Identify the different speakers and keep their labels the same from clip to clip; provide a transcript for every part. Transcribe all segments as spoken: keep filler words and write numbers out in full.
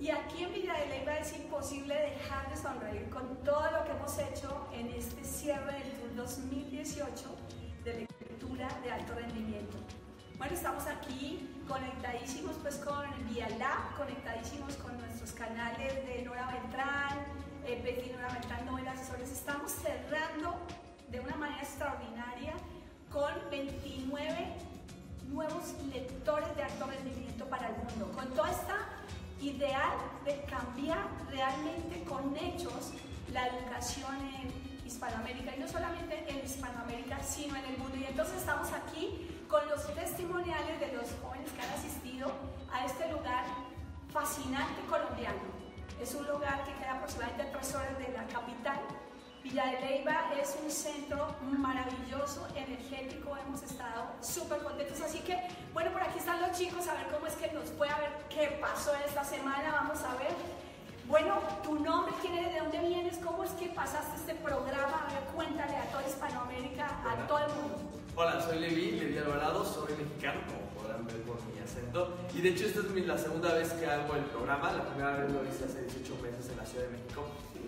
Speaker 1: Y aquí en Villa de Leyva es imposible dejar de sonreír con todo lo que hemos hecho en este cierre del Tour dos mil dieciocho de lectura de alto rendimiento. Bueno, estamos aquí conectadísimos pues con Vía Lab, conectadísimos con nuestros canales de Nora Beltrán, eh, Betty Nora Beltrán, Nobel Asesores. Estamos cerrando de una manera extraordinaria con veintinueve nuevos lectores de alto rendimiento para el mundo, con toda esta ideal de cambiar realmente con hechos la educación en Hispanoamérica, y no solamente en Hispanoamérica, sino en el mundo. Y entonces estamos aquí con los testimoniales de los jóvenes que han asistido a este lugar fascinante colombiano. Es un lugar que queda aproximadamente a tres horas de la capital. Villa de Leyva es un centro maravilloso, energético, hemos estado súper contentos, así que bueno, por aquí están los chicos, a ver cómo es que nos puede, a ver qué pasó esta semana, vamos a ver. Bueno, tu nombre, quién eres, de dónde vienes, cómo es que pasaste este programa, a ver, cuéntale a toda Hispanoamérica, a
Speaker 2: Hola.
Speaker 1: todo el mundo.
Speaker 2: Hola, soy Levi, Levi Alvarado, soy mexicano, como podrán ver por mi acento, y de hecho esta es mi, la segunda vez que hago el programa, la primera vez lo hice hace dieciocho meses en la Ciudad de México.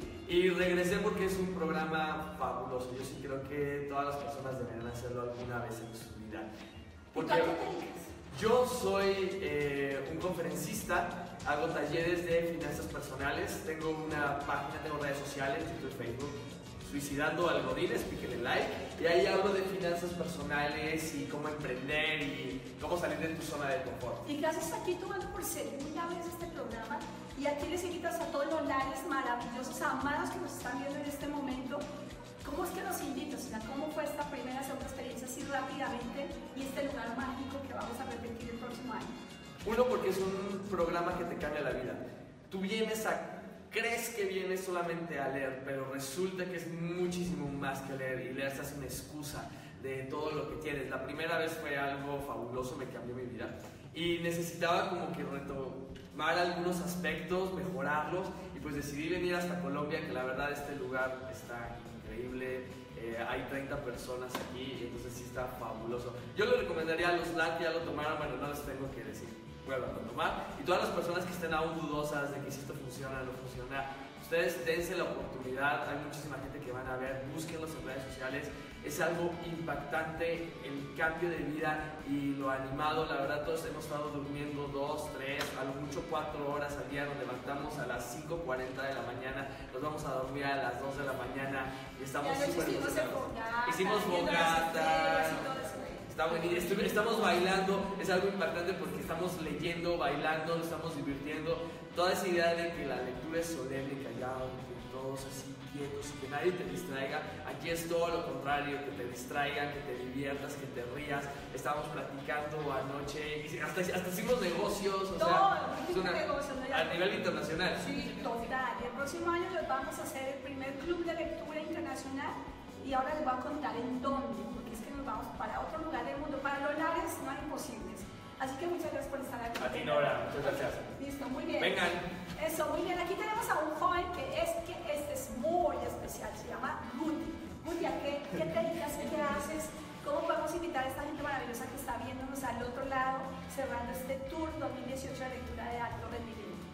Speaker 2: Y regresé porque es un programa fabuloso. Yo sí creo que todas las personas deberían hacerlo alguna vez en su vida. Porque
Speaker 1: ¿Y tú a qué te dedicas?
Speaker 2: yo soy eh, un conferencista, hago talleres de finanzas personales, tengo una página, tengo redes sociales, YouTube, Facebook, Suicidando Algodines, píquenle like, y ahí hablo de finanzas personales y cómo emprender y cómo salir de tu zona de confort.
Speaker 1: Y gracias a ti tomando por segunda vez este programa, y aquí les invitas a todos los lares maravillosos, amados que nos están viendo en este momento. ¿Cómo es que nos invitas? O sea, ¿cómo fue esta primera, segunda experiencia así rápidamente y este lugar mágico que vamos a repetir el próximo año?
Speaker 2: Uno, porque es un programa que te cambia la vida. Tú vienes a... crees que vienes solamente a leer, pero resulta que es muchísimo más que leer, y leer se hace una excusa de todo lo que tienes. La primera vez fue algo fabuloso, me cambió mi vida, y necesitaba como que retomar algunos aspectos, mejorarlos, y pues decidí venir hasta Colombia, que la verdad este lugar está increíble. Eh, hay treinta personas aquí, y entonces sí está fabuloso. Yo le recomendaría a los L A N que ya lo tomaran, bueno, no les tengo que decir, vuelvan a tomar, y todas las personas que estén aún dudosas de que si esto funciona o no funciona, ustedes dense la oportunidad. Hay muchísima gente que van a ver, búsquenlos en redes sociales, es algo impactante el cambio de vida y lo animado. La verdad, todos hemos estado durmiendo dos, tres, a lo mucho cuatro horas al día, nos levantamos a las cinco cuarenta de la mañana, nos vamos a dormir a las dos de la mañana y estamos súper emocionados. Hicimos fogatas. Está buenísimo, estamos bailando, es algo impactante porque estamos leyendo, bailando, nos estamos divirtiendo. Toda esa idea de que la lectura es solemne, callado, que todos así quietos y que nadie te distraiga, aquí es todo lo contrario, que te distraigan, que te diviertas, que te rías. Estamos platicando anoche, y hasta, hasta hicimos negocios, o
Speaker 1: todo,
Speaker 2: sea,
Speaker 1: es una, negocios, ¿no?
Speaker 2: A nivel internacional.
Speaker 1: Sí, total. Y el próximo año les vamos a hacer el primer club de lectura internacional, y ahora les voy a contar en dónde, porque es que nos vamos para otro lugar del mundo. Para los lares no hay imposibles. Así que muchas gracias por estar aquí.
Speaker 2: A ti, Nora, muchas gracias.
Speaker 1: Listo, muy bien.
Speaker 2: Vengan.
Speaker 1: Eso, muy bien. Aquí tenemos a un joven que es que este es muy especial, se llama Guti. Guti, ¿a qué, qué te dedicas? ¿Qué haces? ¿Cómo podemos invitar a esta gente maravillosa que está viéndonos al otro lado, cerrando este Tour dos mil dieciocho de lectura de alto rendimiento?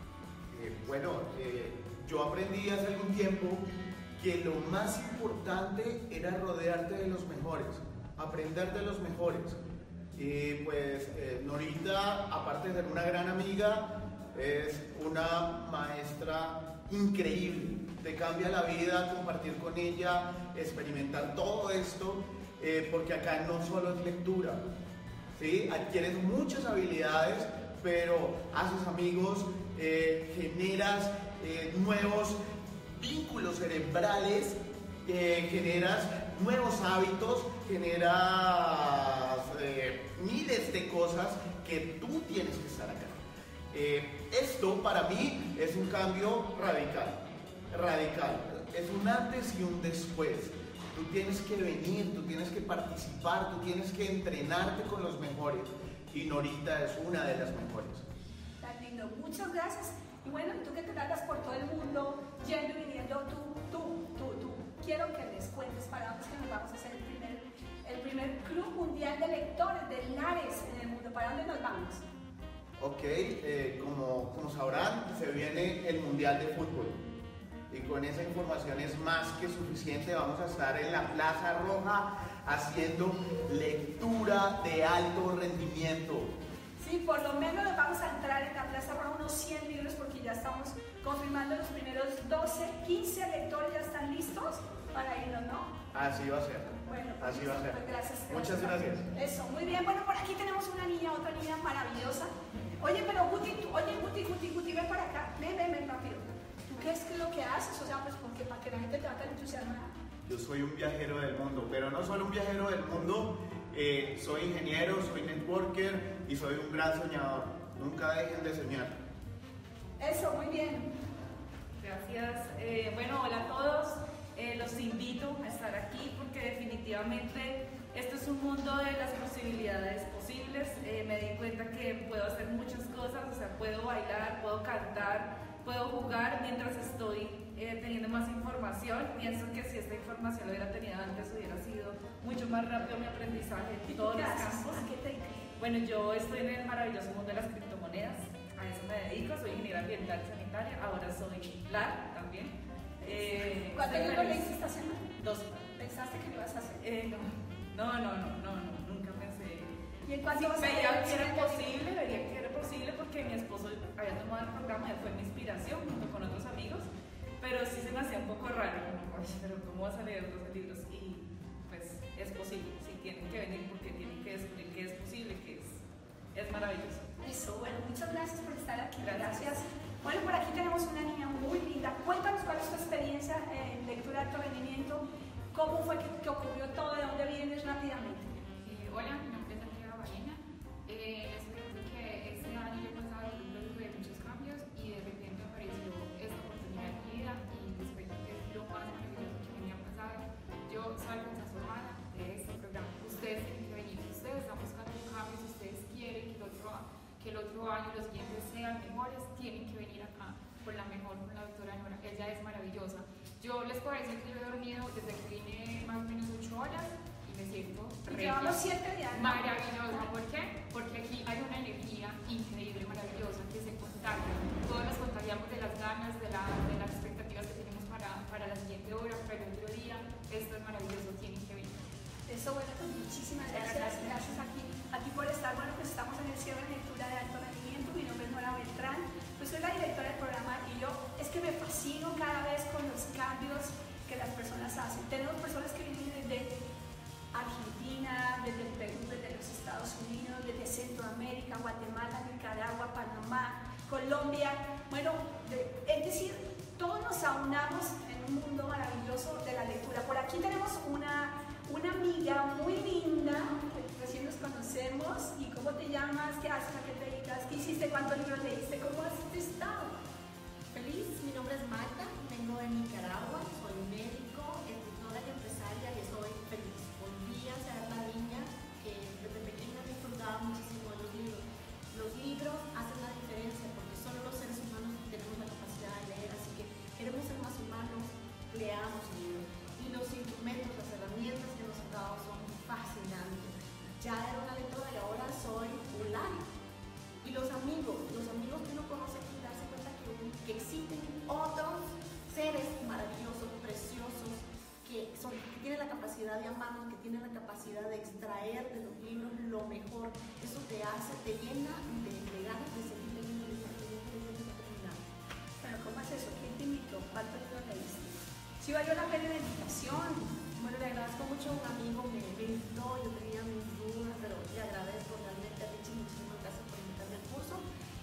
Speaker 3: Eh, bueno, eh, yo aprendí hace algún tiempo que lo más importante era rodearte de los mejores, aprender de los mejores. Y pues eh, Norita, aparte de ser una gran amiga, es una maestra increíble. Te cambia la vida compartir con ella, experimentar todo esto, eh, porque acá no solo es lectura, ¿sí? Adquieres muchas habilidades, pero haces amigos, eh, generas eh, nuevos vínculos cerebrales, eh, generas nuevos hábitos, generas eh, miles de cosas que tú tienes que estar acá. Eh, esto para mí es un cambio radical, radical, es un antes y un después. Tú tienes que venir, tú tienes que participar, tú tienes que entrenarte con los mejores, y Norita es una de las mejores.
Speaker 1: Tan lindo, muchas gracias. Y bueno, tú que te largas por todo el mundo, yendo y viniendo, tú, tú, tú, tú, quiero que les cuentes para dónde es que nos vamos a hacer el primer, el primer Club Mundial de Lectores de Lares en el mundo. ¿Para dónde nos vamos?
Speaker 3: Ok, eh, como, como sabrán, se viene el Mundial de Fútbol. Y con esa información es más que suficiente. Vamos a estar en la Plaza Roja haciendo lectura de alto rendimiento.
Speaker 1: Sí, por lo menos vamos a entrar en la Plaza Roja unos cien libros porque ya estamos confirmando los primeros doce, quince lectores, ya están listos para irnos, ¿no?
Speaker 3: Así va a ser.
Speaker 1: Bueno,
Speaker 3: así va a ser.
Speaker 1: Pues gracias, gracias.
Speaker 3: Muchas gracias.
Speaker 1: Eso, muy bien. Bueno, por aquí tenemos una niña, otra niña maravillosa. Oye, pero Guti, tú, oye, Guti, Guti, Guti, ven para acá. Ven, ven, ven rápido. ¿Tú qué es lo que haces? O sea, pues porque para que la gente te va a entusiasmar.
Speaker 3: Yo soy un viajero del mundo, pero no solo un viajero del mundo, eh, soy ingeniero, soy networker y soy un gran soñador. Nunca dejen de soñar.
Speaker 1: Eso, muy bien.
Speaker 4: Gracias. Eh, bueno, hola a todos. Eh, los invito a estar aquí porque definitivamente esto es un mundo de las posibilidades posibles. Eh, me di cuenta que puedo hacer muchas cosas, o sea, puedo bailar, puedo cantar, puedo jugar mientras estoy eh, teniendo más información. Pienso que si esta información lo hubiera tenido antes hubiera sido mucho más rápido mi aprendizaje en todos los campos.
Speaker 1: ¿A qué te dedicas?
Speaker 4: Bueno, yo estoy en el maravilloso mundo de las criptomonedas, a eso me dedico, soy ingeniera ambiental y sanitaria, ahora soy L A R también. Eh,
Speaker 1: ¿Cuánto
Speaker 4: estoy
Speaker 1: libros
Speaker 4: feliz.
Speaker 1: leíste esta semana?
Speaker 4: Dos.
Speaker 1: ¿Pensaste que lo ibas a hacer?
Speaker 4: Eh, no. no, no, no, no, no, nunca pensé.
Speaker 1: ¿Y en cuánto
Speaker 4: Sí,
Speaker 1: vas a
Speaker 4: veía
Speaker 1: leer?
Speaker 4: que era posible, veía que era posible porque mi esposo había tomado el programa y fue mi inspiración junto con otros amigos, pero sí se me hacía un poco raro, como, oye, pero ¿cómo vas a leer doce libros? Y pues es posible, sí tienen que venir porque tienen que descubrir que es posible, que es, es maravilloso.
Speaker 1: Eso, bueno, muchas gracias por estar aquí.
Speaker 4: Gracias.
Speaker 1: Gracias. Bueno, por aquí tenemos una niña muy linda. Cuéntanos cuál es tu experiencia en lectura de alto rendimiento, cómo fue que, que ocurrió todo, de dónde vienes rápidamente.
Speaker 5: Eh, hola, mi nombre es Andrea Ballena. Eh, les cuento que este año yo he pasado por un proceso de muchos cambios y de repente apareció esta oportunidad en mi vida y les cuento que es lo más maravilloso que me ha pasado. Yo salgo transformada de este programa. Ustedes tienen que venir, ustedes están buscando cambios, si ustedes quieren que el otro, que el otro año los siguientes sean mejores, tienen que venir acá con la mejor, con la doctora Nora. Ella es maravillosa. Yo les puedo decir que yo he dormido desde que vine más o menos ocho horas y me siento
Speaker 1: Llevamos siete días. ¿no?
Speaker 5: maravillosa. ¿Por qué? Porque aquí hay una energía increíble, maravillosa, que se contagia. Todos nos contagiamos de las ganas, de, la, de las expectativas que tenemos para, para la siguiente hora, para el otro día. Esto es maravilloso, tienen que venir.
Speaker 1: Eso, bueno, pues muchísimas gracias. Gracias aquí, aquí por estar. Bueno, pues estamos en el cierre de lectura de alto rendimiento. Mi nombre es Nora Beltrán. Pues soy la directora del programa y yo es que me fascino cada vez con los cambios que las personas hacen. Tenemos personas que vienen desde Argentina, desde el Perú, desde los Estados Unidos, desde Centroamérica, Guatemala, Nicaragua, Panamá, Colombia. Bueno, de, es decir, todos nos aunamos en un mundo maravilloso de la lectura. Por aquí tenemos una, una amiga muy linda, que recién nos conocemos. ¿Y cómo te llamas? ¿Qué haces? ¿A qué te dedicas? ¿Qué hiciste? ¿Cuántos libros leíste? ¿Cómo has estado?
Speaker 6: Feliz, mi nombre es Magda, vengo de Nicaragua, soy médico, escritora y empresaria y estoy feliz. Volví a ser la niña que desde pequeña disfrutaba muchísimo de los libros. Los libros hacen la diferencia porque solo los seres humanos tenemos la capacidad de leer, así que queremos ser más humanos, leamos libros. Y los instrumentos, las herramientas que nos han dado son fascinantes. Ya era una lectora y ahora soy un live. Y los amigos, los amigos que uno conoce aquí, darse cuenta que, que existen otros seres maravillosos, preciosos, que, son, que tienen la capacidad de amarnos, que tienen la capacidad de extraer de los libros lo mejor. Eso te hace, te llena de, de ganas de seguir leyendo, leyendo, leyendo, leyendo, hasta terminar.
Speaker 1: Bueno, ¿cómo es eso? ¿Quién te invitó? ¿Cuántos libros leíste? ¿Sí valió la pena la invitación?
Speaker 6: Bueno, le agradezco mucho a un amigo, me, me invitó, yo tenía mis dudas, pero le agradezco realmente a Richie, muchísimas gracias por invitarme al curso.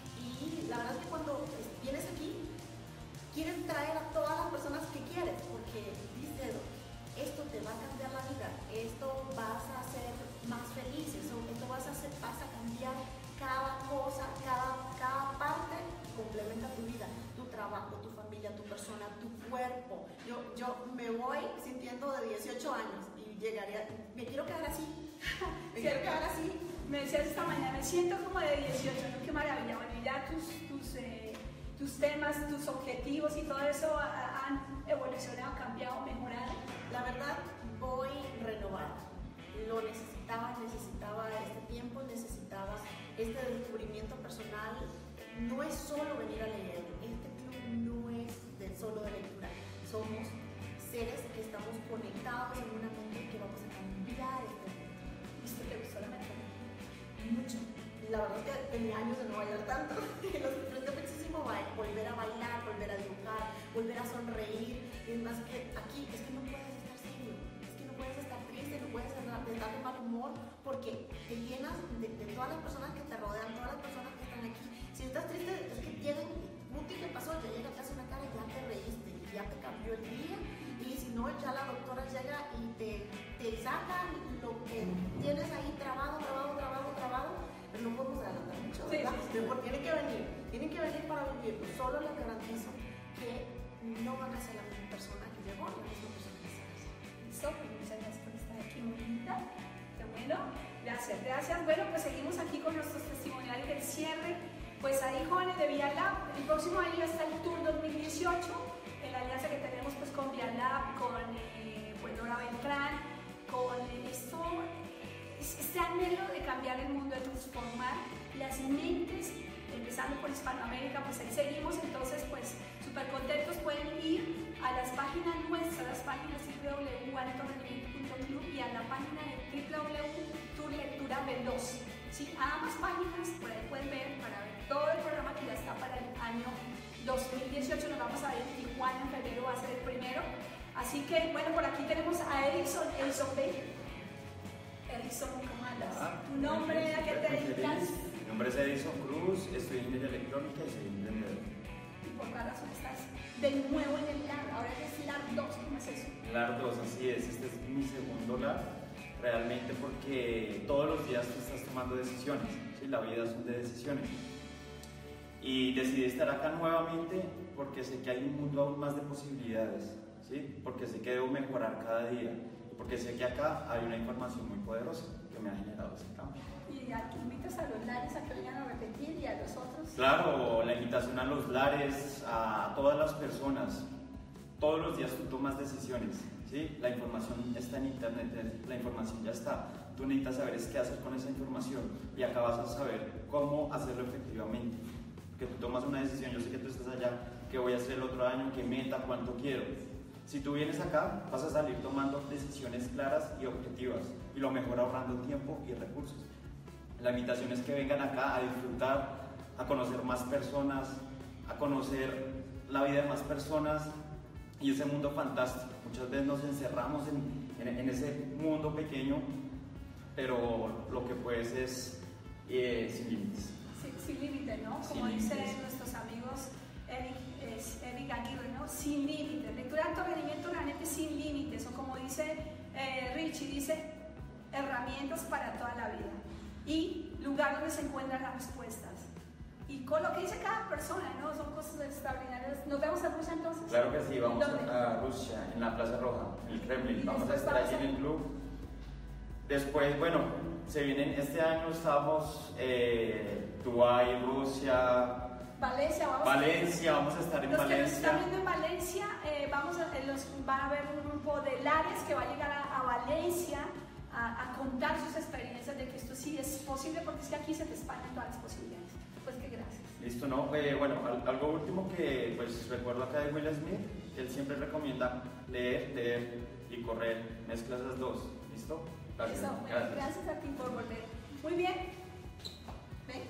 Speaker 6: Y la verdad es que cuando vienes aquí, quieres traer a todas las personas que quieres, porque dice, esto te va a cambiar la vida, esto vas a ser más feliz, esto, esto vas, a hacer, vas a cambiar cada cosa, cada, cada parte complementa tu vida, tu trabajo, tu familia, tu persona, tu cuerpo. Yo, yo me voy sintiendo de dieciocho años y llegaría, me quiero quedar así, me quiero quedar así.
Speaker 1: Me decías esta mañana, me siento como de dieciocho, ¿no? Qué maravilla. Bueno, y ya tus, tus, eh, tus temas, tus objetivos y todo eso han evolucionado, cambiado, mejorado.
Speaker 6: La verdad, voy renovada. Lo necesitaba, necesitaba este tiempo, necesitaba este descubrimiento personal no es solo venir a leer, este club no es de, solo de lectura, somos seres que estamos conectados en una mente que vamos a cambiar este mundo.
Speaker 1: ¿Viste? ¿Te gustó la mente?
Speaker 6: Mucho. La verdad es que tenía años de no bailar tanto. Los sorprendió muchísimo volver a bailar, volver a dibujar, volver a sonreír. Y es más que aquí es que no puedes estar serio, es que no puedes estar triste, no puedes estar de mal humor, porque te llenas de, de todas las personas que te rodean, todas las personas que están aquí. Si estás triste, es que tienen, Muti, ¿qué pasó? Ya llega, te hace una cara y ya te reíste, y ya te cambió el día. Y si no, ya la doctora llega y te, te saca lo que tienes ahí trabado, trabado, trabado, trabado. Pero no podemos adelantar mucho, ¿verdad? Sí, sí, sí. Porque tienen que venir, tienen que venir para vivirlo. Solo les garantizo que no van a ser la misma persona que llegó, la misma persona que se hace.
Speaker 1: Listo, pues muchas gracias por estar aquí, muy linda. Qué bueno, gracias, gracias. Bueno, pues seguimos aquí con nuestros testimoniales del cierre. Pues ahí, jóvenes de Vialab, el próximo año está el Tour dos mil dieciocho, en la alianza que tenemos pues con Vialab, con eh, pues, Nora Beltrán, con eh, esto. Este anhelo de cambiar el mundo, de transformar las mentes, empezando por Hispanoamérica, pues ahí seguimos, entonces pues súper contentos, pueden ir a las páginas nuestras, las páginas doble u doble u doble u punto alto rendimiento punto club y a la página de doble u doble u doble u punto tour lectura veloz, ¿sí? A ambas páginas por ahí pueden ver para ver todo el programa que ya está para el año dos mil dieciocho, nos vamos a ver en Tijuana, en febrero va a ser el primero, así que bueno, por aquí tenemos a Erickson, Erickson Bay. Edison, ¿cómo andas?
Speaker 7: Ah,
Speaker 1: ¿Tu nombre? ¿A qué te dedicas?
Speaker 7: Mi nombre es Edison Cruz, estudio ingeniería electrónica y soy emprendedor.
Speaker 1: ¿Y por qué razón estás de nuevo en el L A R? Ahora es L A R dos, ¿cómo es eso?
Speaker 7: L A R dos, así es, este es mi segundo L A R, realmente porque todos los días tú estás tomando decisiones, ¿sí? La vida son de decisiones. Y decidí estar acá nuevamente porque sé que hay un mundo aún más de posibilidades, ¿sí? Porque sé que debo mejorar cada día. Porque sé que acá hay una información muy poderosa que me ha generado ese cambio.
Speaker 1: ¿Y aquí invitas a los lares a que vengan a repetir y a los otros?
Speaker 7: Claro, la invitación a los lares, a todas las personas. Todos los días tú tomas decisiones, ¿sí? La información está en internet, la información ya está. Tú necesitas saber es qué hacer con esa información y acá vas a saber cómo hacerlo efectivamente. Que tú tomas una decisión, yo sé que tú estás allá, qué voy a hacer el otro año, qué meta, cuánto quiero. Si tú vienes acá, vas a salir tomando decisiones claras y objetivas y lo mejor ahorrando tiempo y recursos. La invitación es que vengan acá a disfrutar, a conocer más personas, a conocer la vida de más personas y ese mundo fantástico. Muchas veces nos encerramos en, en, en ese mundo pequeño, pero lo que puedes es eh, sin límites.
Speaker 1: Sí, sin límites, ¿no? Como dicen nuestros amigos Eric, es Eric Aguirre, ¿no? Sin límites. Lectura de alto rendimiento realmente sin límites. O como dice eh, Richie, dice herramientas para toda la vida. Y lugar donde se encuentran las respuestas. Y con lo que dice cada persona, ¿no? Son cosas extraordinarias. ¿Nos vemos en Rusia entonces?
Speaker 7: Claro que sí, vamos a Rusia, en la Plaza Roja, en el Kremlin. Vamos a estar allí en el club. Después, bueno, se vienen, este año estamos eh, Dubái, Rusia,
Speaker 1: Valencia, vamos
Speaker 7: Valencia,
Speaker 1: a
Speaker 7: vamos a estar en
Speaker 1: los
Speaker 7: Valencia.
Speaker 1: Los que nos están viendo en Valencia, eh, vamos a, eh, los, van a ver un grupo de lares que va a llegar a, a Valencia a, a contar sus experiencias de que esto sí es posible, porque es que aquí se te espanan todas las posibilidades. Pues que gracias.
Speaker 7: Listo, ¿no? Eh, bueno, al, algo último que pues recuerdo acá de Will Smith, que él siempre recomienda leer, leer y correr, mezclas las dos, ¿listo? Gracias.
Speaker 1: Eso, bueno, gracias. Gracias a ti por volver. Muy bien. Ven.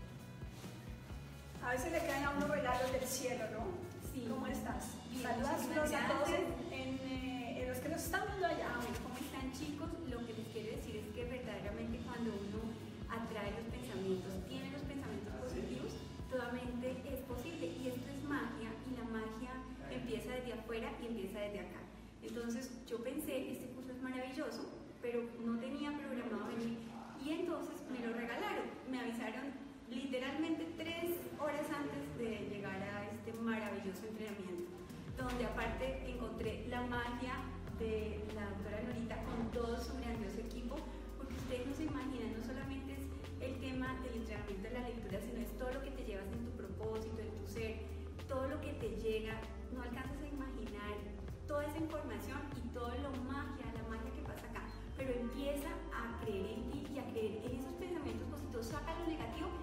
Speaker 1: A veces le caen a uno regalos del cielo, ¿no?
Speaker 8: Sí.
Speaker 1: ¿Cómo estás?
Speaker 8: Bien,
Speaker 1: Saludos a todos
Speaker 8: gracias.
Speaker 1: en, en, en los que nos están viendo allá.
Speaker 8: ¿Cómo están, chicos? Lo que les quiero decir es que verdaderamente cuando uno atrae los pensamientos, tiene los pensamientos positivos, toda mente es posible. Y esto es magia, y la magia empieza desde afuera y empieza desde acá. Entonces yo pensé, este curso es maravilloso, pero no tenía programado venir. Y entonces me lo regalaron. Me avisaron literalmente tres horas antes de llegar a este maravilloso entrenamiento, donde aparte encontré la magia de la doctora Norita con todo su grandioso equipo, porque ustedes no se imaginan, no solamente es el tema del entrenamiento de la lectura, sino es todo lo que te llevas en tu propósito, en tu ser, todo lo que te llega, no alcanzas a imaginar toda esa información y todo lo magia, la magia que pasa acá, pero empieza a creer en ti y a creer en esos pensamientos positivos, saca lo negativo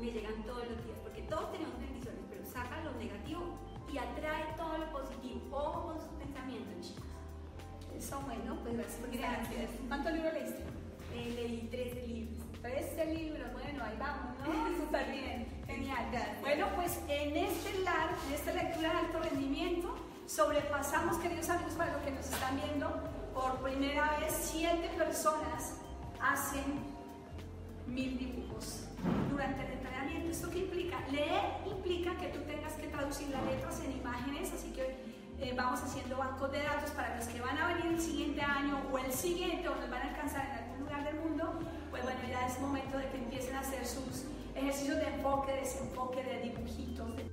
Speaker 8: me llegan todos los días, porque todos tenemos bendiciones, pero saca lo negativo y atrae todo lo positivo. Ojo con sus pensamientos, chicos.
Speaker 1: Eso, bueno, pues gracias por estar aquí.
Speaker 8: Gracias.
Speaker 1: ¿Cuántos libros leíste?
Speaker 8: Eh, leí trece libros.
Speaker 1: trece libros, bueno, ahí vamos, ¿no? Súper bien, genial. Bueno, pues en este LAR, en esta lectura de alto rendimiento, sobrepasamos, queridos amigos, para los que nos están viendo, por primera vez, siete personas hacen mil dibujos durante el entrenamiento. ¿Esto qué implica? Leer implica que tú tengas que traducir las letras en imágenes, así que eh, vamos haciendo bancos de datos para los que van a venir el siguiente año o el siguiente o nos van a alcanzar en algún lugar del mundo. Pues bueno, ya es momento de que empiecen a hacer sus ejercicios de enfoque, desenfoque, de dibujitos, de